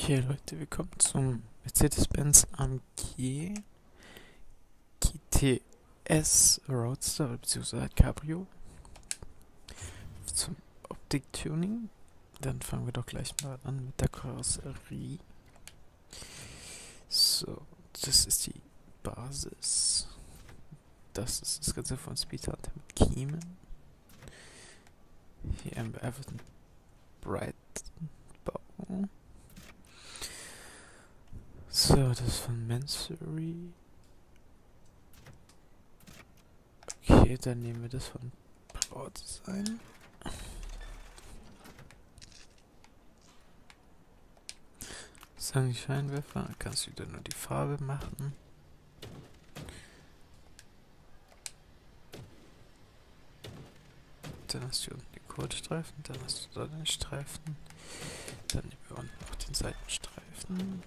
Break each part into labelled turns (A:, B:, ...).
A: Okay, Leute, willkommen zum Mercedes-Benz AMG GTS Roadster bzw. Cabrio zum Optik-Tuning. Dann fangen wir doch gleich mal an mit der Karosserie. So, das ist die Basis. Das ist das Ganze von Speedhunter mit Kiemen. Hier haben wir einfach einen Bright-Bau. So, das ist von Mansory. Okay, dann nehmen wir das von Brautdesign. Sagen die Scheinwerfer, kannst du wieder nur die Farbe machen. Dann hast du unten die Kurzstreifen, dann hast du da den Streifen. Dann nehmen wir unten noch den Seitenstreifen.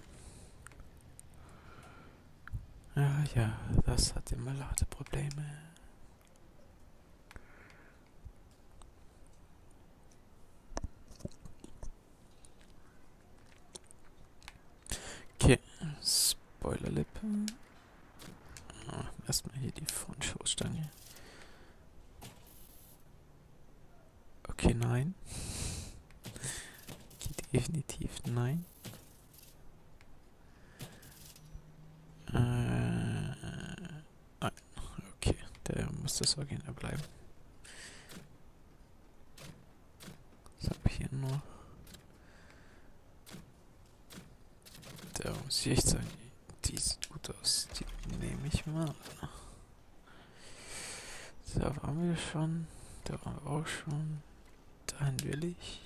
A: Ja, das hat immer Ladeprobleme. Okay, Spoilerlippe. Erstmal hier die Frontstoßstange. Okay, nein. Geht definitiv nein. Nein. Okay, der muss das Original bleiben. Was habe ich hier noch? Da muss ich echt sagen, die sieht gut aus. Die nehme ich mal. Da waren wir schon. Da waren wir auch schon. Dahin will ich.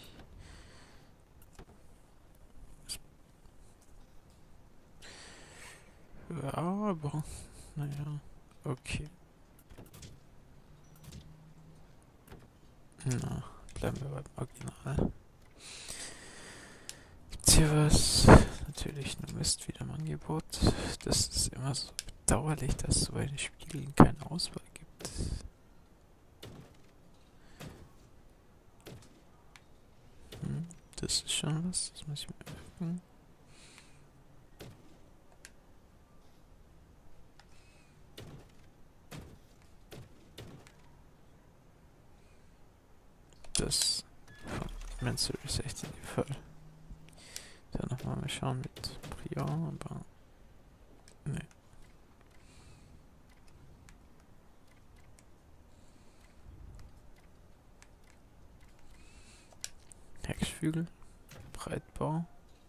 A: Ja, aber naja, okay. Na, bleiben wir beim Original. Gibt's hier was? Natürlich nur Mist wieder im Angebot. Das ist immer so bedauerlich, dass es bei den Spiegeln keine Auswahl gibt. Das ist schon was, das muss ich mir merken. Das von Mansory ist echt in dem Fall. Dann nochmal mal schauen mit Prion, aber ne. Heckflügel, Breitbau.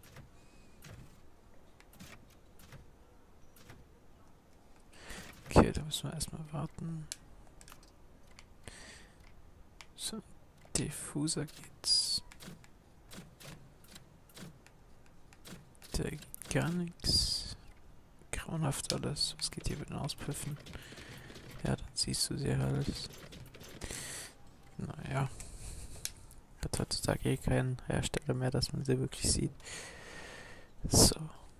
A: Okay, da müssen wir erstmal warten. So, Diffuser geht's. Der geht gar nichts. Grauenhaft alles. Was geht hier mit den Auspüffen? Ja, dann siehst du sie halt. Naja. Hat heutzutage eh keinen Hersteller mehr, dass man sie wirklich sieht. So.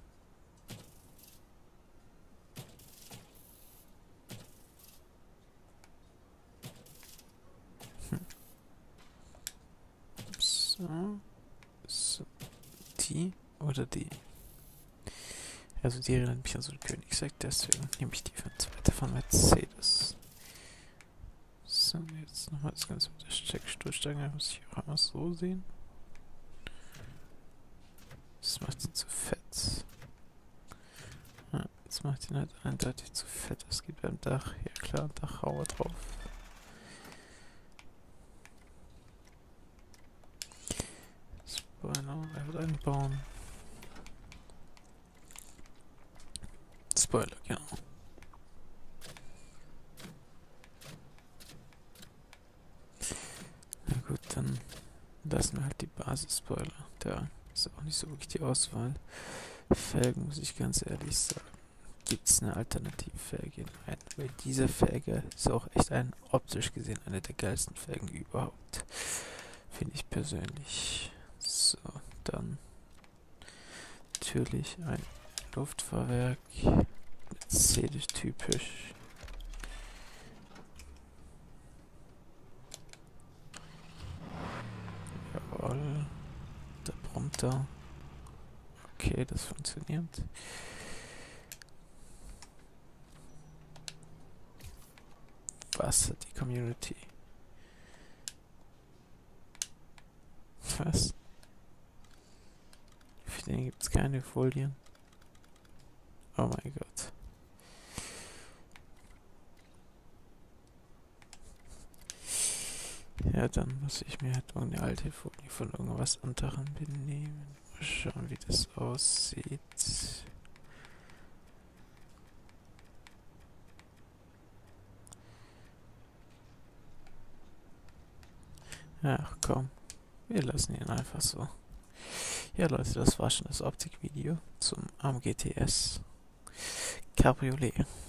A: So. So. Die oder die? Also die erinnert mich an so einen Königsegg, deswegen nehme ich die für eine zweite von Mercedes. So, jetzt nochmal das Ganze mit der Steckstoßstange, muss ich auch einmal so sehen. Das macht sie zu fett. Ja, jetzt macht ihn halt eindeutig zu fett. Das geht beim Dach. Ja klar, Dachhauer drauf. Spoiler, er wird einbauen. Spoiler, genau. Na gut, dann lassen wir halt die Basis-Spoiler. Da ist auch nicht so wirklich die Auswahl. Felgen, muss ich ganz ehrlich sagen. Gibt es eine Alternativfelge? Nein, weil diese Felge ist auch echt optisch gesehen eine der geilsten Felgen überhaupt. Finde ich persönlich. So, dann natürlich ein Luftfahrwerk. Mercedes typisch. Jawohl. Der brummt da. Okay, das funktioniert. Was hat die Community? Was? Für den gibt es keine Folien. Oh mein Gott. Ja, dann muss ich mir halt eine alte Folie von irgendwas anderem benehmen. Mal schauen, wie das aussieht. Ach komm, wir lassen ihn einfach so. Ja Leute, das war schon das Optikvideo zum AMG TS Cabriolet.